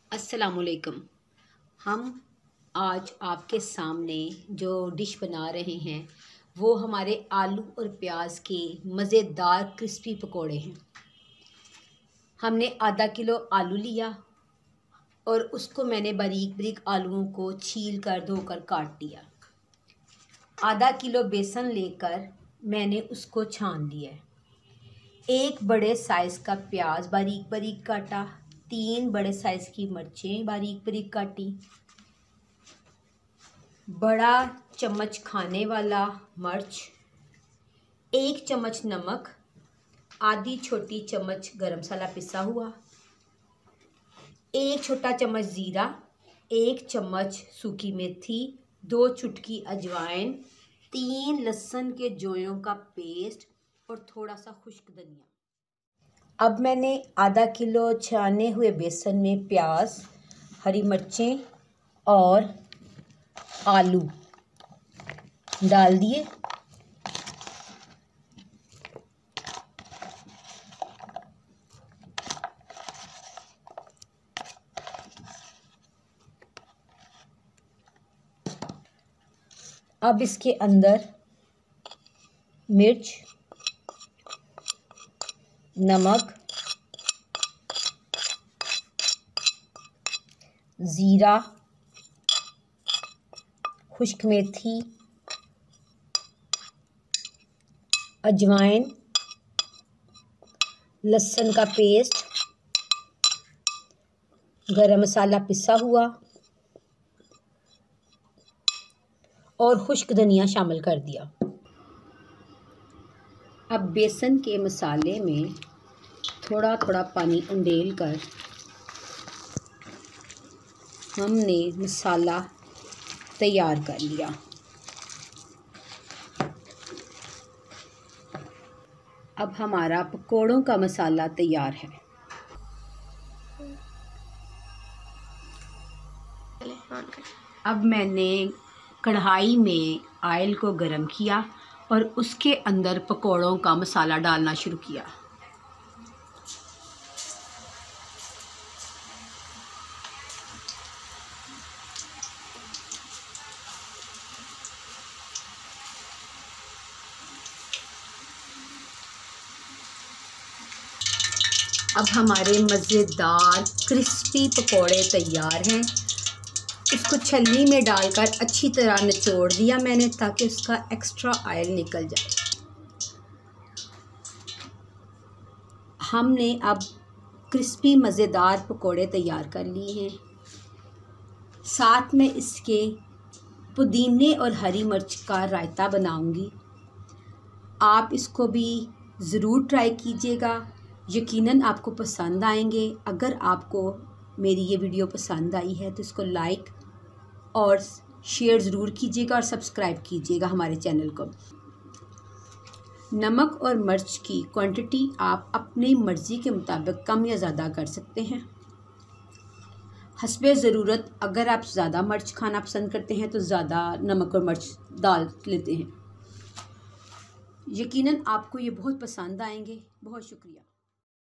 अस्सलामुअलैकुम। हम आज आपके सामने जो डिश बना रहे हैं वो हमारे आलू और प्याज के मज़ेदार क्रिस्पी पकोड़े हैं। हमने आधा किलो आलू लिया और उसको मैंने बारीक बारीक आलूओं को छील कर धोकर काट लिया। आधा किलो बेसन लेकर मैंने उसको छान लिया। एक बड़े साइज़ का प्याज बारीक बारीक काटा, 3 बड़े साइज़ की मिर्चें बारीक बारीक काटी, बड़ा चम्मच खाने वाला मिर्च, 1 चम्मच नमक, आधी छोटी चम्मच गरम मसाला पिसा हुआ, 1 छोटा चम्मच ज़ीरा, 1 चम्मच सूखी मेथी, 2 चुटकी अजवाइन, 3 लहसुन के जोयों का पेस्ट और थोड़ा सा खुश्क धनिया। अब मैंने आधा किलो छाने हुए बेसन में प्याज, हरी मिर्चें और आलू डाल दिए। अब इसके अंदर मिर्च, नमक, ज़ीरा, खुश्क मेथी, अजवाइन, लहसुन का पेस्ट, गरम मसाला पिसा हुआ और खुश्क धनिया शामिल कर दिया। अब बेसन के मसाले में थोड़ा थोड़ा पानी उंडेल कर हमने मसाला तैयार कर लिया। अब हमारा पकोड़ों का मसाला तैयार है। अब मैंने कढ़ाई में ऑयल को गरम किया और उसके अंदर पकोड़ों का मसाला डालना शुरू किया। अब हमारे मज़ेदार क्रिस्पी पकोड़े तैयार हैं। इसको छलनी में डालकर अच्छी तरह निचोड़ दिया मैंने ताकि उसका एक्स्ट्रा ऑयल निकल जाए। हमने अब क्रिस्पी मज़ेदार पकोड़े तैयार कर लिए हैं। साथ में इसके पुदीने और हरी मिर्च का रायता बनाऊंगी। आप इसको भी ज़रूर ट्राई कीजिएगा, यकीनन आपको पसंद आएंगे। अगर आपको मेरी ये वीडियो पसंद आई है तो इसको लाइक और शेयर ज़रूर कीजिएगा और सब्सक्राइब कीजिएगा हमारे चैनल को। नमक और मिर्च की क्वांटिटी आप अपनी मर्ज़ी के मुताबिक कम या ज़्यादा कर सकते हैं। हस्बे ज़रूरत अगर आप ज़्यादा मिर्च खाना पसंद करते हैं तो ज़्यादा नमक और मिर्च डाल लेते हैं। यकीनन आपको ये बहुत पसंद आएंगे। बहुत शुक्रिया।